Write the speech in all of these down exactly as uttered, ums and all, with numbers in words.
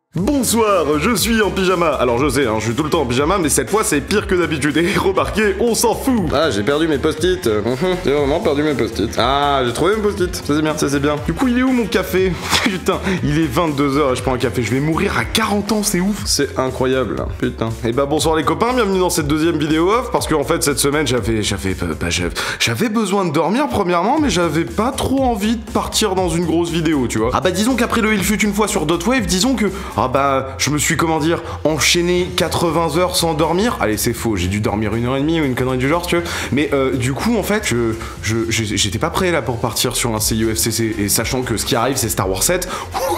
Bonsoir, je suis en pyjama. Alors je sais, hein, je suis tout le temps en pyjama, mais cette fois c'est pire que d'habitude. Et remarquez, on s'en fout. Ah, j'ai perdu mes post-it. J'ai vraiment perdu mes post-it. Ah, j'ai trouvé mes post-it. Ça c'est bien, ça c'est bien. Du coup, il est où mon café? Putain, il est vingt-deux heures et je prends un café. Je vais mourir à quarante ans, c'est ouf. C'est incroyable, là. Putain. Et bah bonsoir les copains, bienvenue dans cette deuxième vidéo off. Parce que en fait, cette semaine, j'avais, j'avais, bah, j'avais besoin de dormir premièrement, mais j'avais pas trop envie de partir dans une grosse vidéo, tu vois. Ah bah disons qu'après le Il fut une fois sur Dotwave, disons que ah bah je me suis comment dire enchaîné quatre-vingts heures sans dormir. Allez, c'est faux, j'ai dû dormir une heure et demie ou une connerie du genre, tu vois. Mais euh, du coup en fait je je j'étais pas prêt là pour partir sur un C I U F C C, et sachant que ce qui arrive c'est Star Wars sept.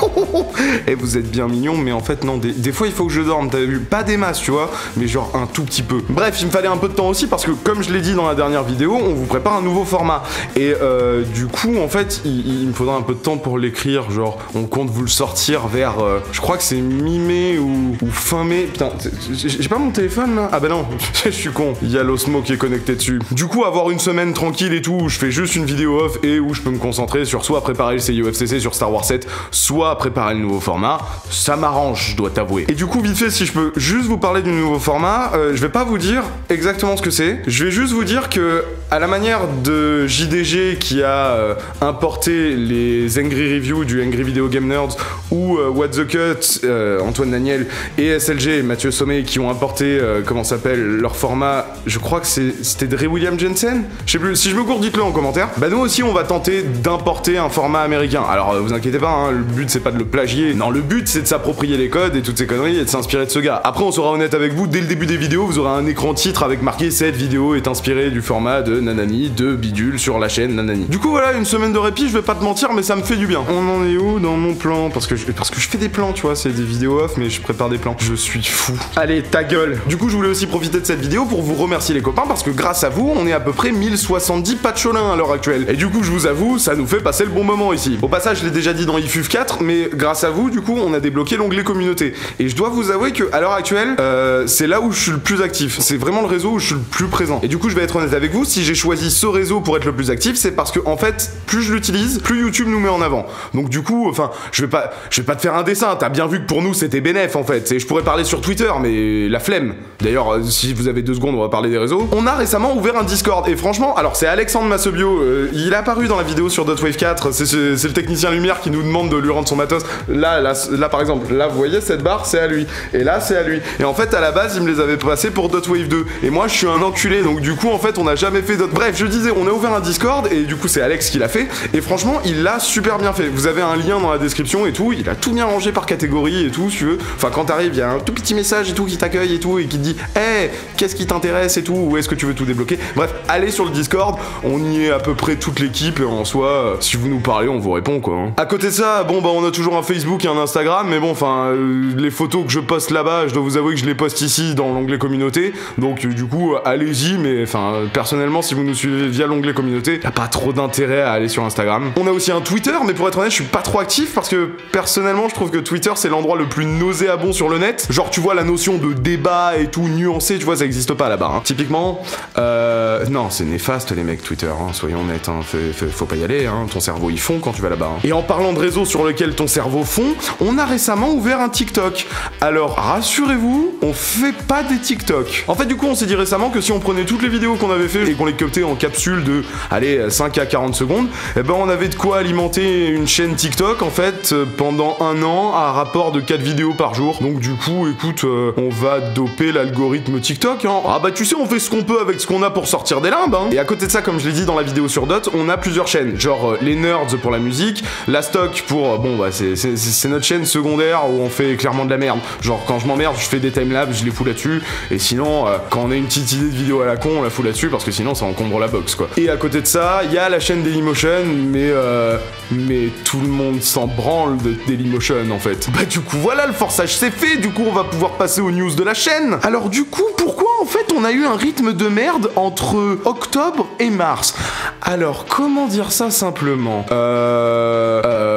Et vous êtes bien mignons, mais en fait non, des, des fois il faut que je dorme, t'as vu, pas des masses tu vois, mais genre un tout petit peu. Bref, il me fallait un peu de temps aussi parce que comme je l'ai dit dans la dernière vidéo, on vous prépare un nouveau format. Et euh, du coup en fait il, il me faudra un peu de temps pour l'écrire, genre on compte vous le sortir vers euh, je crois que c'est mi-mai ou, ou fin mai. Putain, j'ai pas mon téléphone là. Ah bah non, je suis con, il y a l'Osmo qui est connecté dessus. Du coup avoir une semaine tranquille et tout où je fais juste une vidéo off et où je peux me concentrer sur soit préparer le C I U F C C sur Star Wars sept, soit préparer le nouveau format, ça m'arrange, je dois t'avouer. Et du coup vite fait, si je peux juste vous parler du nouveau format, euh, je vais pas vous dire exactement ce que c'est, je vais juste vous dire que à la manière de J D G qui a euh, importé les Angry Reviews du Angry Video Game Nerds, ou euh, What the Cut, euh, Antoine Daniel, et S L G, Mathieu Sommet, qui ont importé, euh, comment s'appelle, leur format, je crois que c'était de Ray William Jensen, je sais plus, si je me gourde dites-le en commentaire. Bah nous aussi on va tenter d'importer un format américain. Alors euh, vous inquiétez pas, hein, le but c'est pas de le plagier, non, le but c'est de s'approprier les codes et toutes ces conneries et de s'inspirer de ce gars. Après on sera honnête avec vous, dès le début des vidéos vous aurez un écran titre avec marqué cette vidéo est inspirée du format de nanani, de bidule sur la chaîne nanani. Du coup voilà, une semaine de répit, je vais pas te mentir mais ça me fait du bien. On en est où dans mon plan? Parce que je, parce que je fais des plans tu vois, c'est des vidéos off mais je prépare des plans. Je suis fou. Allez, ta gueule. Du coup je voulais aussi profiter de cette vidéo pour vous remercier les copains parce que grâce à vous on est à peu près mille soixante-dix patcholins à l'heure actuelle. Et du coup je vous avoue, ça nous fait passer le bon moment ici. Au passage je l'ai déjà dit dans I F U F quatre, mais grâce à vous du coup on a débloqué l'onglet communauté. Et je dois vous avouer que à l'heure actuelle euh, c'est là où je suis le plus actif. C'est vraiment le réseau où je suis le plus présent. Et du coup je vais être honnête avec vous, si j'ai choisi ce réseau pour être le plus actif, c'est parce que en fait plus je l'utilise, plus YouTube nous met en avant. Donc du coup, enfin, je vais pas, je vais pas te faire un dessin. T'as bien vu que pour nous c'était bénéf en fait. Et je pourrais parler sur Twitter, mais la flemme. D'ailleurs, si vous avez deux secondes, on va parler des réseaux. On a récemment ouvert un Discord et franchement, alors c'est Alexandre Massobio. Euh, il est apparu dans la vidéo sur Dotwave quatre. C'est le technicien lumière qui nous demande de lui rendre son matos. Là, là, là par exemple, là vous voyez cette barre, c'est à lui. Et là, c'est à lui. Et en fait, à la base, il me les avait passés pour Dotwave deux. Et moi, je suis un enculé. Donc du coup, en fait, on n'a jamais fait d'autres. Bref, je disais, on a ouvert un Discord et du coup, c'est Alex qui l'a fait. Et franchement, il l'a super bien fait. Vous avez un lien dans la description et tout. Il a tout bien rangé par catégorie et tout, si tu veux. Enfin, quand t'arrives, il y a un tout petit message et tout qui t'accueille et tout et qui te dit, hey, qu'est-ce qui t'intéresse et tout, ou est-ce que tu veux tout débloquer. Bref, allez sur le Discord. On y est à peu près toute l'équipe et en soi, euh, si vous nous parlez, on vous répond quoi. Hein. À côté de ça, bon bah on a toujours un Facebook et un Instagram, mais bon, enfin, euh, les photos que je poste là-bas, je dois vous avouer que je les poste ici dans l'onglet communauté. Donc euh, du coup, euh, allez-y, mais enfin, euh, personnellement, si vous nous suivez via l'onglet communauté, y a pas trop d'intérêt à aller sur Instagram. On a aussi un Twitter, mais pour être honnête, je suis pas trop actif parce que personnellement, je trouve que Twitter c'est l'endroit le plus nauséabond sur le net. Genre, tu vois la notion de débat et tout nuancé, tu vois, ça existe pas là-bas. Hein. Typiquement, euh, non, c'est néfaste les mecs Twitter, hein, soyons honnêtes, hein, faut, faut, faut pas y aller, hein, ton cerveau il fond quand tu vas là-bas. Hein. Et en parlant de réseaux sur lesquels ton cerveau fond, on a récemment ouvert un TikTok. Alors, rassurez-vous, on fait pas des TikTok. En fait, du coup, on s'est dit récemment que si on prenait toutes les vidéos qu'on avait fait et qu'on les cuptait en capsule de, allez, cinq à quarante secondes, eh ben on avait de quoi alimenter une chaîne TikTok, en fait, pendant un an, à rapport de quatre vidéos par jour. Donc du coup, écoute, euh, on va doper l'algorithme TikTok, hein. Ah bah tu sais, on fait ce qu'on peut avec ce qu'on a pour sortir des limbes, hein. Et à côté de ça, comme je l'ai dit dans la vidéo sur Dot, on a plusieurs chaînes, genre euh, les nerds pour la musique, la stock pour, euh, bon bah c'est notre chaîne secondaire où on fait clairement de la merde. Genre quand je m'emmerde, je fais des timelapses, je les fous là-dessus, et sinon, euh, quand on a une petite idée de vidéo à la con, on la fout là-dessus parce que sinon ça encombre la box quoi. Et à côté de ça, il y a la chaîne Dailymotion, mais euh, mais tout le monde s'en branle de Dailymotion en fait. Bah du coup voilà, le forçage c'est fait, du coup on va pouvoir passer aux news de la chaîne. Alors du coup, pourquoi en fait on a eu un rythme de merde entre octobre et mars? Alors comment dire ça simplement? Euh... Euh...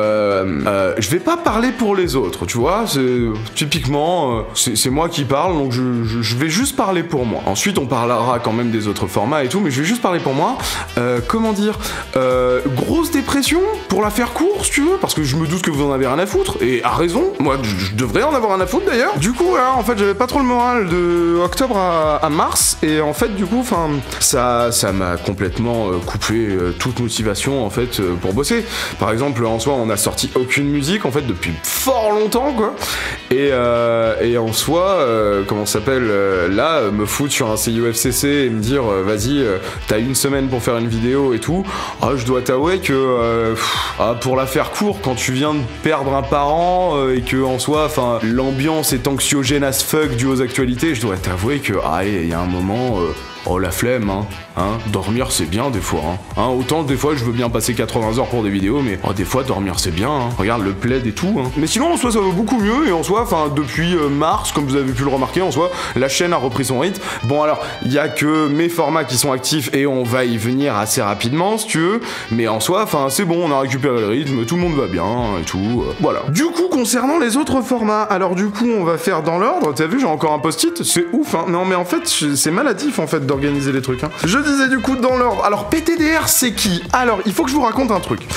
euh, euh, je vais pas parler pour les autres, tu vois, c'est typiquement, euh, c'est moi qui parle, donc je, je, je vais juste parler pour moi. Ensuite, on parlera quand même des autres formats et tout, mais je vais juste parler pour moi. Euh, comment dire, euh, grosse dépression, pour la faire court, si tu veux, parce que je me doute que vous en avez rien à foutre, et à raison, moi je, je devrais en avoir rien à foutre d'ailleurs. Du coup, là, en fait, j'avais pas trop le moral de octobre à, à mars, et en fait, du coup, enfin, ça ça m'a complètement euh, coupé euh, toute motivation, en fait, euh, pour bosser. Par exemple, en soi, on a sorti aucune musique, en fait, depuis fort longtemps, quoi, et, euh, et en soi, euh, comment ça s'appelle, euh, là, euh, me foutre sur un C I U F C C et me dire, euh, vas-y, euh, t'as une semaine pour faire une vidéo et tout, ah, je dois t'avouer que, euh, pff, ah, pour la faire court, quand tu viens de perdre un parent, euh, et que, en soi, enfin, l'ambiance est anxiogène as fuck due aux actualités, je dois t'avouer que, ah, il y a un moment... Euh, oh la flemme, hein, hein, dormir c'est bien des fois, hein, hein, autant des fois je veux bien passer quatre-vingts heures pour des vidéos, mais oh, des fois dormir c'est bien, hein. Regarde le plaid et tout, hein. Mais sinon en soi ça va beaucoup mieux, et en soi, enfin depuis euh, mars, comme vous avez pu le remarquer, en soi, la chaîne a repris son rythme. Bon alors, il y a que mes formats qui sont actifs, et on va y venir assez rapidement si tu veux, mais en soi, enfin c'est bon, on a récupéré le rythme, tout le monde va bien, et tout, euh, voilà. Du coup, concernant les autres formats, alors du coup on va faire dans l'ordre, t'as vu j'ai encore un post-it, c'est ouf, hein, non mais en fait c'est maladif en fait organiser les trucs, hein. Je disais du coup dans l'ordre. Alors P T D R c'est qui? Alors il faut que je vous raconte un truc.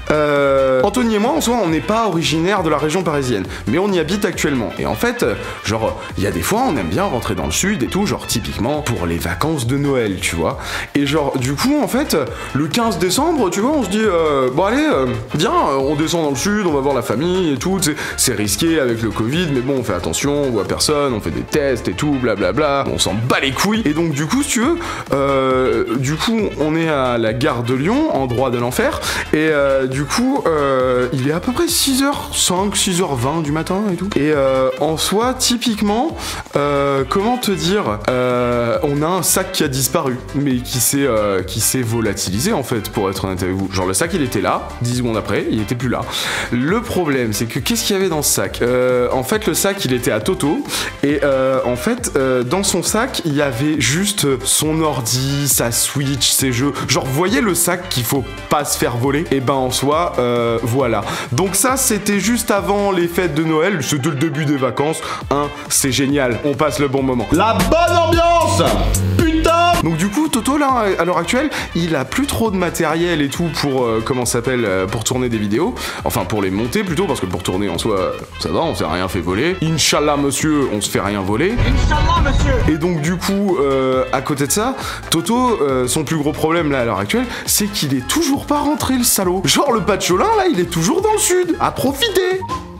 Euh, Anthony et moi en soi on n'est pas originaire de la région parisienne, mais on y habite actuellement. Et en fait, genre il y a des fois on aime bien rentrer dans le sud et tout, genre typiquement pour les vacances de Noël, tu vois. Et genre du coup en fait le quinze décembre, tu vois, on se dit euh, bon allez, euh, viens, on descend dans le sud, on va voir la famille et tout. C'est risqué avec le Covid, mais bon on fait attention, on voit personne, on fait des tests et tout, blablabla. On s'en bat les couilles. Et donc du coup si tu veux. Euh, du coup, on est à la gare de Lyon, endroit de l'enfer, et euh, du coup, euh, il est à peu près six heures cinq, six heures vingt du matin et tout. Et euh, en soi, typiquement, euh, comment te dire, euh, on a un sac qui a disparu, mais qui s'est euh, qui s'est volatilisé en fait, pour être honnête avec vous. Genre le sac, il était là, dix secondes après, il était plus là. Le problème, c'est que qu'est-ce qu'il y avait dans ce sac? euh, En fait, le sac, il était à Toto, et euh, en fait, euh, dans son sac, il y avait juste son ordi, sa Switch, ses jeux. Genre, vous voyez le sac qu'il faut pas se faire voler? Et ben en soi, euh, voilà. Donc ça, c'était juste avant les fêtes de Noël, c'était le début des vacances. Hein, c'est génial, on passe le bon moment. La bonne ambiance! Putain! Donc du coup, Toto, là, à l'heure actuelle, il a plus trop de matériel et tout pour, euh, comment ça s'appelle, euh, pour tourner des vidéos. Enfin, pour les monter plutôt, parce que pour tourner en soi, ça va, on s'est rien fait voler. Inch'Allah, monsieur, on se fait rien voler. Inch'Allah, monsieur! Et donc du coup, euh, à côté de ça, Toto, euh, son plus gros problème là à l'heure actuelle, c'est qu'il est toujours pas rentré le salaud. Genre le Pacholin là, il est toujours dans le sud. À profiter.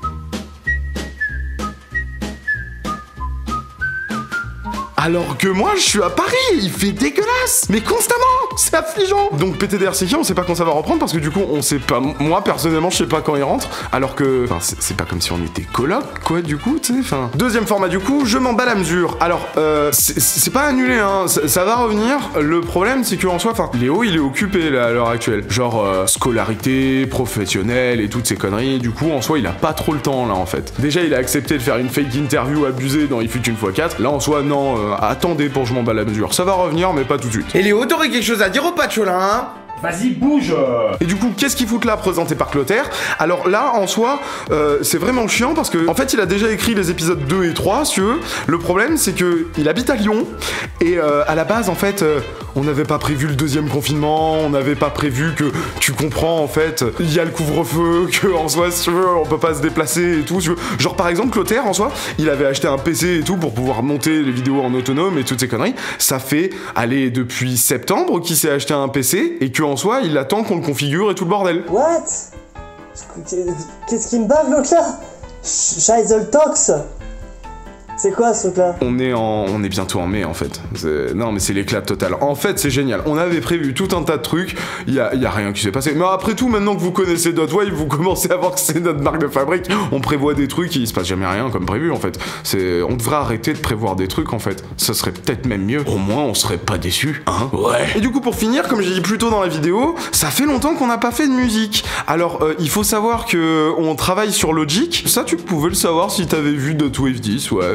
Alors que moi, je suis à Paris, il fait dégueulasse, mais constamment, c'est affligeant. Donc P T D R c'est qui? On sait pas quand ça va reprendre parce que du coup, on sait pas. Moi personnellement, je sais pas quand il rentre. Alors que, enfin, c'est pas comme si on était coloc, quoi, du coup, tu sais. Enfin, deuxième format du coup, je m'en bats la mesure. Alors, euh, c'est pas annulé, hein. Ça, ça va revenir. Le problème, c'est que en soi, enfin, Léo, il est occupé là à l'heure actuelle. Genre euh, scolarité, professionnelle et toutes ces conneries. Du coup, en soi, il a pas trop le temps là, en fait. Déjà, il a accepté de faire une fake interview abusée dans Il fut une fois quatre. Là, en soi, non. Euh, attendez pour je m'en bats la mesure. Ça va revenir, mais pas tout de suite. Et Léo, t'aurais quelque chose à dire au Pacholin, hein? Vas-y, bouge! Et du coup, qu'est-ce qu'il fout là, présenté par Clotaire? Alors là, en soi, euh, c'est vraiment chiant parce que, en fait, il a déjà écrit les épisodes deux et trois, si tu veux. Le problème, c'est que il habite à Lyon, et euh, à la base, en fait, euh, on n'avait pas prévu le deuxième confinement, on n'avait pas prévu que, tu comprends, en fait, il y a le couvre-feu, que, en soi, si tu veux, on peut pas se déplacer et tout, si tu veux. Genre, par exemple, Clotaire, en soi, il avait acheté un P C et tout pour pouvoir monter les vidéos en autonome et toutes ces conneries. Ça fait, allez, depuis septembre qu'il s'est acheté un P C, et que, en soi, il attend qu'on le configure et tout le bordel. What? Qu'est-ce qui me bave l'autre là? Scheisseltox. C'est quoi ce truc-là? On est en, on est bientôt en mai en fait. Non mais c'est l'éclat total. En fait c'est génial. On avait prévu tout un tas de trucs. Il y a, y a rien qui s'est passé. Mais après tout, maintenant que vous connaissez Dotwave, vous commencez à voir que c'est notre marque de fabrique. On prévoit des trucs, il se passe jamais rien comme prévu en fait. C'est, on devrait arrêter de prévoir des trucs en fait. Ça serait peut-être même mieux. Au moins on serait pas déçus, hein? Ouais. Et du coup pour finir, comme j'ai dit plus tôt dans la vidéo, ça fait longtemps qu'on n'a pas fait de musique. Alors euh, il faut savoir que on travaille sur Logic. Ça tu pouvais le savoir si t'avais vu Dotwave dix, ouais.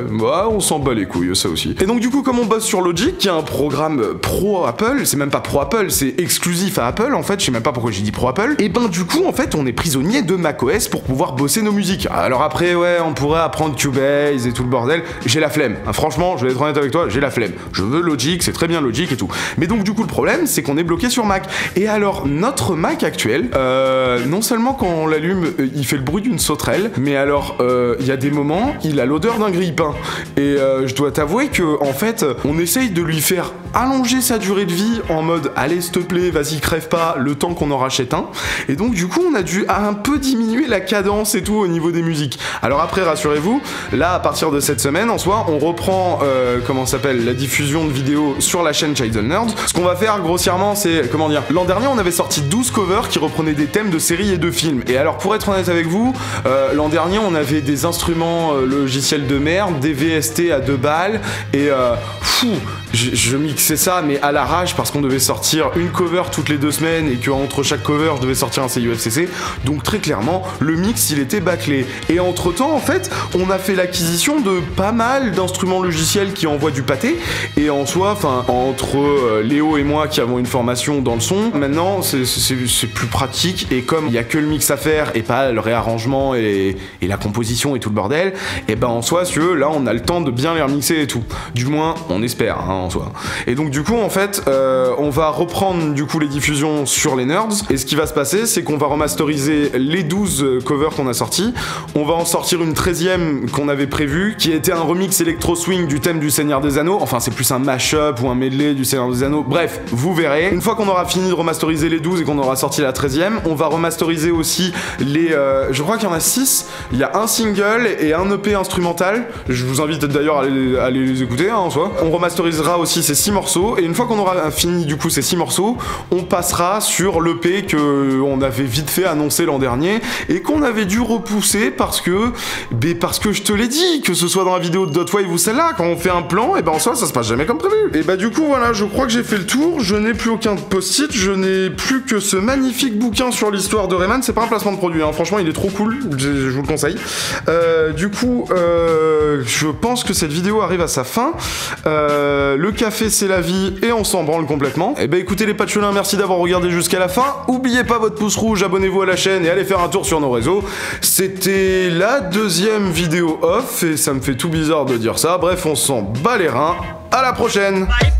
bah, on s'en bat les couilles, ça aussi. Et donc du coup, comme on bosse sur Logic, qui est un programme pro Apple, c'est même pas pro Apple, c'est exclusif à Apple en fait, je sais même pas pourquoi j'ai dit pro Apple, et ben du coup en fait on est prisonnier de macOS pour pouvoir bosser nos musiques. Alors après ouais, on pourrait apprendre Cubase et tout le bordel, j'ai la flemme, hein, franchement je vais être honnête avec toi, j'ai la flemme. Je veux Logic, c'est très bien Logic et tout. Mais donc du coup le problème c'est qu'on est bloqué sur Mac. Et alors notre Mac actuel, euh, non seulement quand on l'allume euh, il fait le bruit d'une sauterelle, mais alors il euh, y a des moments il a l'odeur d'un grille-pain. Et euh, je dois t'avouer que en fait on essaye de lui faire allonger sa durée de vie en mode allez s'il te plaît vas-y crève pas le temps qu'on en rachète un, et donc du coup on a dû un peu diminuer la cadence et tout au niveau des musiques. Alors après rassurez-vous, là à partir de cette semaine en soi on reprend euh, comment ça s'appelle la diffusion de vidéos sur la chaîne Child Nerd. Ce qu'on va faire grossièrement c'est comment dire, l'an dernier on avait sorti douze covers qui reprenaient des thèmes de séries et de films, et alors pour être honnête avec vous euh, l'an dernier on avait des instruments euh, logiciels de merde, des V S T à deux balles, et euh, fou, je, je mixais ça mais à l'arrache parce qu'on devait sortir une cover toutes les deux semaines et qu'entre chaque cover je devais sortir un C U F C C, donc très clairement le mix il était bâclé. Et entre temps en fait on a fait l'acquisition de pas mal d'instruments logiciels qui envoient du pâté, et en soi enfin entre euh, Léo et moi qui avons une formation dans le son, maintenant c'est plus pratique, et comme il y a que le mix à faire et pas le réarrangement et, et la composition et tout le bordel, et ben en soi si tu veux là on a le temps de bien les remixer et tout, du moins on espère hein, en soi. Et donc du coup en fait euh, on va reprendre du coup les diffusions sur les nerds, et ce qui va se passer c'est qu'on va remasteriser les douze covers qu'on a sortis, on va en sortir une treizième qu'on avait prévue qui était un remix électro swing du thème du Seigneur des Anneaux, enfin c'est plus un mashup ou un medley du Seigneur des Anneaux, bref vous verrez. Une fois qu'on aura fini de remasteriser les douze et qu'on aura sorti la treizième, on va remasteriser aussi les euh, je crois qu'il y en a six, il y a un single et un E P instrumental, je vous invite d'ailleurs à aller, à aller les écouter hein, en soi. On remasterisera aussi ces six morceaux, et une fois qu'on aura fini du coup ces six morceaux, on passera sur l'E P que on avait vite fait annoncer l'an dernier et qu'on avait dû repousser parce que ben parce que je te l'ai dit, que ce soit dans la vidéo de Dotwave ou celle-là, quand on fait un plan et ben en soi ça se passe jamais comme prévu. Et bah du coup voilà, je crois que j'ai fait le tour, je n'ai plus aucun post-it, je n'ai plus que ce magnifique bouquin sur l'histoire de Rayman, c'est pas un placement de produit hein. Franchement il est trop cool, je, je vous le conseille. Euh, du coup euh, je pense que cette vidéo arrive à sa fin, euh, le café c'est la vie et on s'en branle complètement. Et bah écoutez les patchelins, merci d'avoir regardé jusqu'à la fin, oubliez pas votre pouce rouge, abonnez-vous à la chaîne et allez faire un tour sur nos réseaux. C'était la deuxième vidéo off et ça me fait tout bizarre de dire ça, bref on s'en bat les reins, à la prochaine.